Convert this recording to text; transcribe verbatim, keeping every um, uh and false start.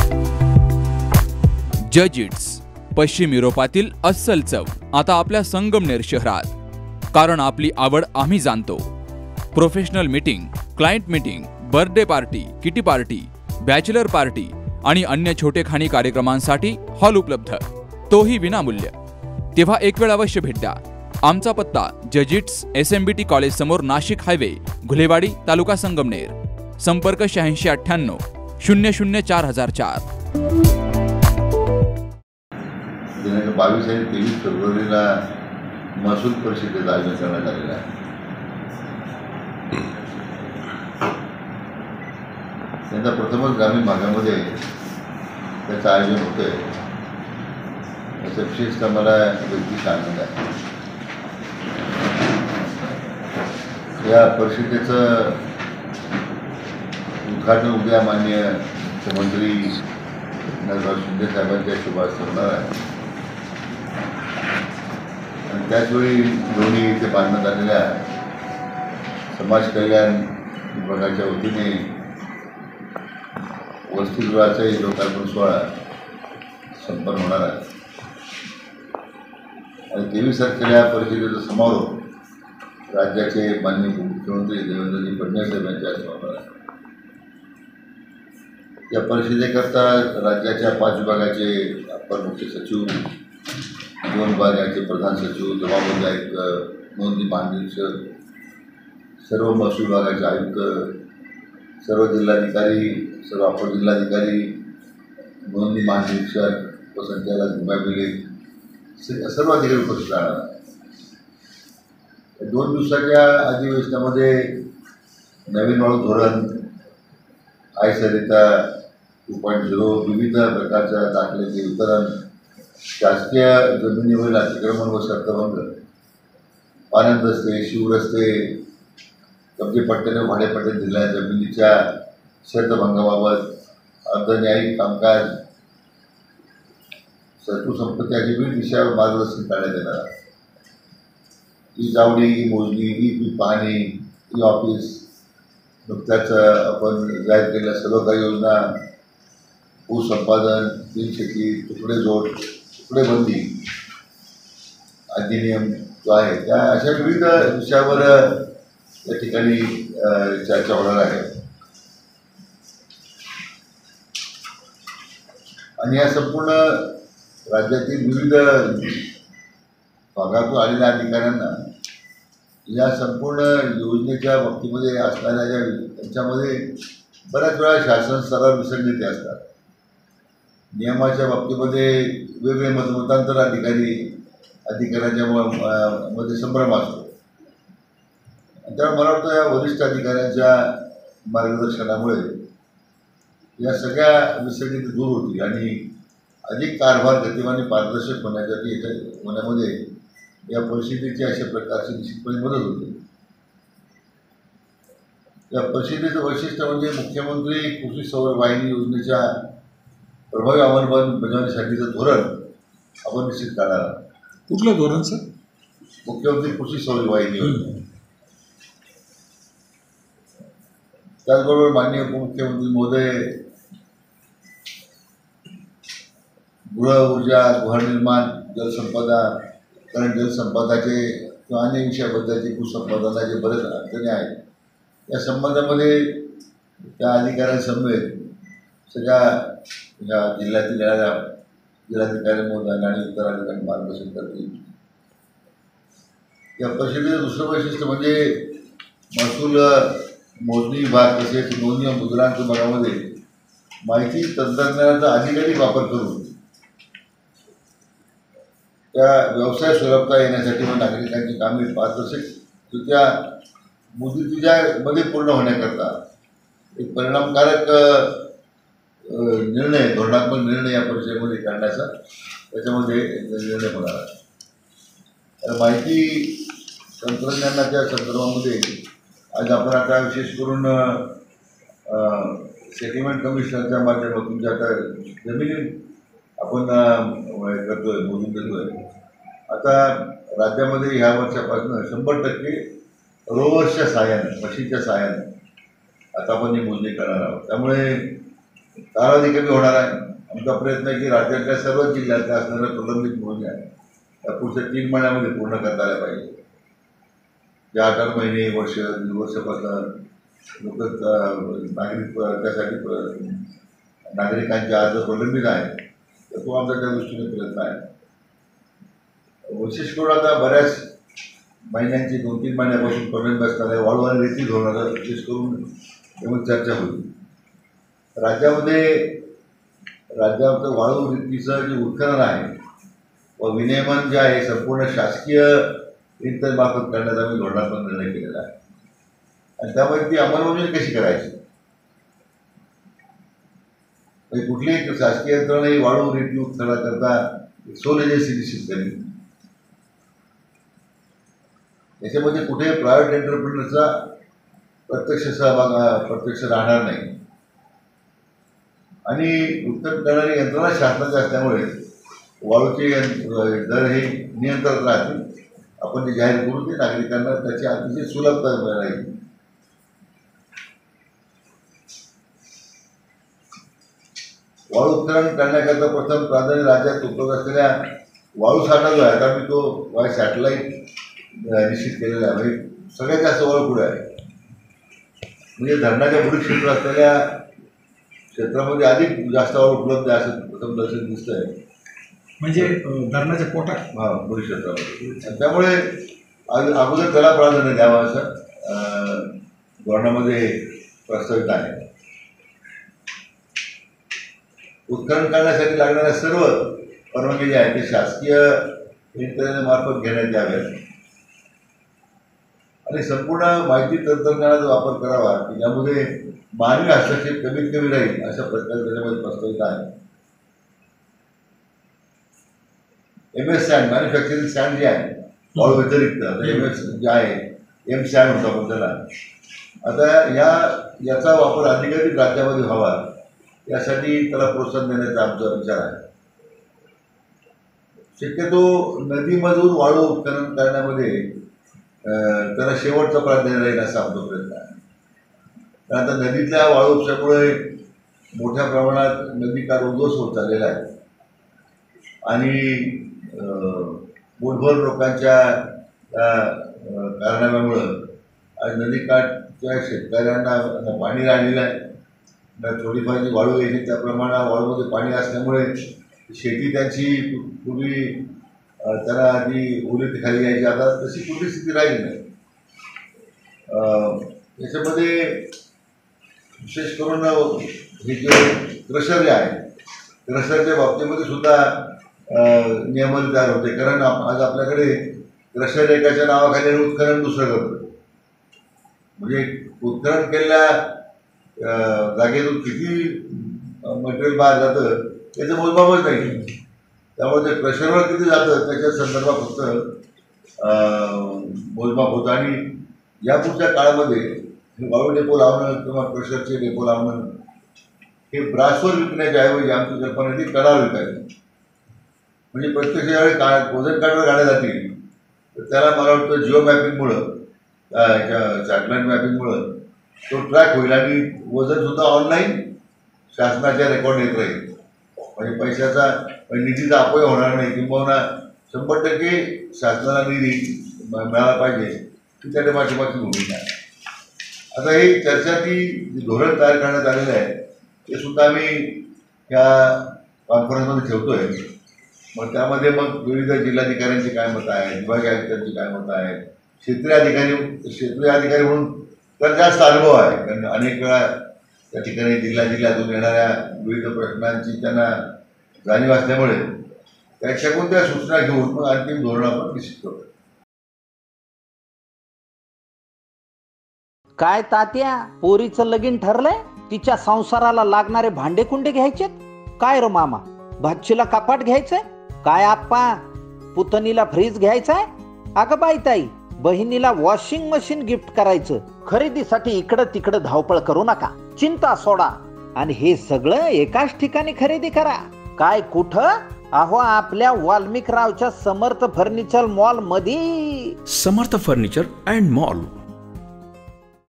जजिट्स पश्चिम युरोपातील अस्सल चव आता आपल्या संगमनेर शहरात, कारण आपली आवड आम्ही जाणतो। Professional meeting, client meeting, birthday party, kitty party, bachelor party आणि अन्य छोटेखानी कार्यक्रमांसाठी हॉल उपलब्ध, तोही विनामूल्य। तेव्हा एक वेळ अवश्य भेट द्या। आमचा पत्ता जजिट्स S M B T college समोर, नाशिक हायवे, घुलेवाडी, तालुका संगमनेर। संपर्क शहाऐंशी अठ्ठ्याण्णव शून्य शून्य चार हजार चार। दिनांक बावीस आणि तेवीस फेब्रुवारीला महसूल परिषदेचं आयोजन करण्यात आलेलं आहे। यंदा प्रथमच ग्रामीण भागामध्ये त्याचं आयोजन होतं आहे, याचा विशेषतः मला वैयक्तिक आनंद आहे। या परिषदेचं उद्घाटन उद्या माननीय मुख्यमंत्री नगरराव शिंदे साहेबांच्या शुभास्ते होणार आहे आणि त्याचवेळी दोन्ही इथे बांधण्यात आलेल्या समाज कल्याण विभागाच्या वतीने वसतिगृहाचाही लोकार्पण सोहळा संपन्न होणार आहे आणि तेवीस तारखेला परिषदेचा समारोप राज्याचे माननीय मुख्यमंत्री देवेंद्रजी फडणवीस साहेब यांच्या हस्ते होणार आहे। या परिषदेकरता राज्याच्या पाच विभागाचे अपर मुख्य सचिव, दोन विभागाचे प्रधान सचिव, जबाबदारी आयुक्त, नोंदणी महानिरीक्षक, सर्व महसूल विभागाचे आयुक्त, सर्व जिल्हाधिकारी, सर्व अपर जिल्हाधिकारी, नोंदणी महानिरीक्षक व संचालक विभागीय सर्व अधिकारी उपस्थित राहणार। दोन दिवसाच्या अधिवेशनामध्ये नवीन वाळू धोरण, I Sarita two point zero, विविध प्रकारच्या दाखल्याचे वितरण, शासकीय जमिनीवरील अतिक्रमण व शर्तभंग, पाण्यात रस्ते, शिवरस्ते, कब्जे पट्ट्याने भाडेपट्टे दिलेल्या जमिनीच्या शर्तभंगाबाबत अर्धन्यायिक कामकाज, सरकू संपत्ती अशी विविध विषयावर मार्गदर्शन करण्यात येणार आहे। ई जावडी, ई मोजणी, ई पाहणी, ई ऑफिस, नुकत्याच आपण जाहीर केलेल्या सर्व काही योजना, भूसंपादन, तीन शेती, तुकडे जोड, तुकडे बंदी अधिनियम जो आहे, त्या अशा विविध विषयावर या ठिकाणी चर्चा होणार आहे आणि या संपूर्ण राज्यातील विविध भागातून आलेल्या अधिकाऱ्यांना या संपूर्ण योजनेच्या बाबतीमध्ये असणाऱ्या ज्या त्यांच्यामध्ये बऱ्याच वेळा शासन स्तरावर विसंगती असतात। नियमाच्या बाबतीमध्ये वेगळे मतमतांतर अधिकारी अधिकाऱ्यांच्या मध्ये संभ्रम असतो। त्यामुळे मला वाटतं या वरिष्ठ अधिकाऱ्यांच्या मार्गदर्शनामुळे या सगळ्या विसंगती दूर होतील आणि अधिक कारभार गतिमान पारदर्शक होण्यासाठी याच्या होण्यामध्ये या परिषदेची अशा प्रकारची निश्चितपणे मदत होते। या परिषदेचं वैशिष्ट्य म्हणजे मुख्यमंत्री कृषी सौर वाहिनी योजनेच्या प्रभावी अंमलबजावणीसाठीचं धोरण आपण निश्चित करणार आहोत। कुठलं धोरण सर? मुख्यमंत्री कृषी सौर वाहिनी योजना। त्याचबरोबर माननीय उपमुख्यमंत्री महोदय गृह ऊर्जा, गृहनिर्माण, जलसंपदा, कारण जलसंपदाचे किंवा अन्य विषयाबद्दलचे भूसंपादनाचे बरेच अडचणी आहेत, या संबंधामध्ये त्या अधिकाऱ्यांसमवेत सगळ्या या जिल्ह्यातील येणाऱ्या जिल्हाधिकारी महोदयांना आणि इतर अधिकारी मार्गदर्शन करतील। या परिषदेचं दुसरं वैशिष्ट्य म्हणजे महसूल मोजणी विभाग तसेच नोंदणी व मुद्रांक विभागामध्ये माहिती तंत्रज्ञानाचा अधिकाधिक वापर करून त्या व्यवसाय सुलभता येण्यासाठी व नागरिकांची कामे पारदर्शकरित्या मुदतीच्यामध्ये पूर्ण होण्याकरता एक परिणामकारक निर्णय, धोरणात्मक निर्णय या परिषदेमध्ये करण्याचा त्याच्यामध्ये निर्णय होणार आहे। माहिती तंत्रज्ञानाच्या संदर्भामध्ये आज आपण आता विशेष करून सेटलमेंट कमिशनरच्या माध्यमातून ज्या आता जमिनी आपण करतो आहे, मोजून देतो आहे, आता राज्यामध्ये ह्या वर्षापासून शंभर टक्के रोवर्सच्या सहाय्याने, मशीनच्या सहाय्याने आता आपण ही मोजणी करणार आहोत। त्यामुळे कालावधी कमी होणार आहे. आमचा प्रयत्न आहे की राज्यातल्या सर्व जिल्ह्यातल्या असणाऱ्या प्रलंबित मोजण्या या पुढच्या तीन महिन्यामध्ये पूर्ण करता आल्या पाहिजे. ज्या आठ आठ महिने वर्ष दीड वर्षापासून लोक नागरिक त्यासाठी नागरिकांचे अर्ज प्रलंबित आहेत, तर तो आमचा त्या दृष्टीने प्रयत्न आहे. विशेष करून आता बऱ्याच महिन्यांची दोन तीन महिन्यापासून प्रलंबित असणाऱ्या वाळू आणि रेती धोरणाचा विशेष करून त्यामुळे चर्चा होईल. राज्यामध्ये राज्याचं वाळू रेतीचं जे उत्खनन आहे व विनियमन जे आहे संपूर्ण शासकीय यंत्रणेमार्फत करण्याचा आम्ही धोरणात्मक निर्णय केलेला आहे. आणि त्यामध्ये ती अंमलबजावणी कशी करायची, म्हणजे कुठलीही शासकीय यंत्रणा ही वाळू रेती उत्खननाकरता सोल एजन्सी निश्चित करेल. याच्यामध्ये कुठे प्रायव्हेट एंटरप्रिनरचा प्रत्यक्ष सहभाग प्रत्यक्ष राहणार नाही. आणि उत्खनन करणारी यंत्रणा शासनाची असल्यामुळे वाळूचे दर हे नियंत्रणात राहतील. आपण जे जाहीर करू ते नागरिकांना त्याची अतिशय सुलभता राहील. वाळू उत्खनन करण्याकरता प्रथम प्राधान्य राज्यात उपलब्ध असलेल्या वाळू साठा जो आहे, आता मी तो वाय सॅटेलाईट निश्चित केलेला आहे. म्हणजे सगळ्यात जास्त वाळू पुढे आहे. म्हणजे धरणाच्या पुढील क्षेत्र असलेल्या क्षेत्रामध्ये अधिक जास्त वाळू उपलब्ध आहे असं प्रथम दर्शन दिसतं आहे. म्हणजे धरणाच्या पोटात हां पुढील क्षेत्रामध्ये. त्यामुळे अगोदर त्याला प्राधान्य द्यावं असं धोरणामध्ये प्रस्तावित आहे. उत्खनन करण्यासाठी लागणाऱ्या सर्व परवानगी जे आहेत ते शासकीय यंत्रणेमार्फत घेण्यात याव्यात आणि संपूर्ण माहिती तंत्रज्ञानाचा वापर करावा की ज्यामध्ये मानवी हस्तक्षेप कमीत कमी राहील अशा प्रकारे त्याच्यामध्ये प्रस्तावित आहे. M S sand manufacturing sand जे आहे वाळू व्यतिरिक्त आता एम एस जे आहे एम सॅन्ड होता पण त्याला आता या याचा वापर अधिकाधिक राज्यामध्ये व्हावा यासाठी त्याला प्रोत्साहन देण्याचा आमचा विचार आहे. शक्यतो नदीमधून वाळू उत्खनन करण्यामध्ये त्याला शेवटचा प्राधान्य राहील असा आमचा प्रयत्न आहे. कारण आता नदीतल्या वाळू उपशामुळे मोठ्या प्रमाणात नदीकाठ उद्ध्वस्त होत चाललेला आहे आणि बोटभर लोकांच्या कारणामुळं आज नदीकाठच्या शेतकऱ्यांना पाणी राहिलेलं आहे. थोडीफार जी वाळू यायची त्या प्रमाणात वाळूमध्ये पाणी असल्यामुळे शेती त्यांची पूर्वी त्यांना आधी ओलीत खाली यायची, आता तशी कुठली स्थिती राहिली नाही. याच्यामध्ये विशेष करून हे जे क्रशर जे आहे क्रशरच्या बाबतीमध्ये सुद्धा नियमन तयार होते. कारण आज आपल्याकडे क्रशर एकाच्या नावाखाली उत्खनन दुसरं करतं. म्हणजे उत्खनन केलेल्या जागेतून किती मटेरियल बाहेर जातं त्याचं मोजमापच नाही. त्यामुळे ते क्रशरवर किती जातं त्याच्या संदर्भात फक्त मोजमाप होतं. आणि यापुढच्या काळामध्ये वाळू डेपो लावणं किंवा क्रशरचे डेपो लावणं हे ब्रासवर विकण्याच्या ऐवजी आमची कल्पना ती कडावर विकायची. म्हणजे प्रत्यक्ष ज्यावेळी का वजन काढवर गाड्या जातील तर त्याला मला वाटतं जिओ मॅपिंगमुळं सॅटेलाईट मॅपिंगमुळं तो ट्रॅक होईल आणि वजनसुद्धा ऑनलाईन शासनाच्या रेकॉर्ड येत राहील. म्हणजे पैशाचा निधीचा अपव्यय होणार नाही किंवा शंभर टक्के शासनाला निधी मिळाला पाहिजे ती त्या पाठीमागची भूमिका आहे. आता ही चर्चा ती धोरण तयार करण्यात आलेलं आहे ते सुद्धा आम्ही या कॉन्फरन्समध्ये ठेवतो आहे. मग त्यामध्ये मग विविध जिल्हाधिकाऱ्यांची काय मतं आहेत, विभागीय आयुक्तांची काय मतं आहेत, क्षेत्रीय अधिकारी क्षेत्रीय अधिकारी म्हणून तर जास्त अनुभव आहे. कारण अनेक वेळा त्या ठिकाणी जिल्हा जिल्ह्यातून येणाऱ्या विविध प्रश्नांची त्यांना जाणीव असल्यामुळे त्याच्याकडून त्या सूचना घेऊन मग अंतिम धोरण आपण निश्चित करतो. काय तात्या, पोरीचं लगीन ठरलंय? तिच्या संसाराला लागणारे भांडे कुंडे घ्यायचेत काय? र मामा, भाचीला कपाट घ्यायचंय काय? आप्पा, पुतणीला फ्रीज घ्यायचाय? अगं बाई ताई, बहिणीला वॉशिंग मशीन गिफ्ट करायचं. खरेदीसाठी इकडं तिकडं धावपळ करू नका, चिंता सोडा आणि हे सगळं एकाच ठिकाणी खरेदी करा. काय कुठं? अहो आपल्या वाल्मिकरावच्या समर्थ फर्निचर मॉल मध्ये. समर्थ फर्निचर अँड मॉल,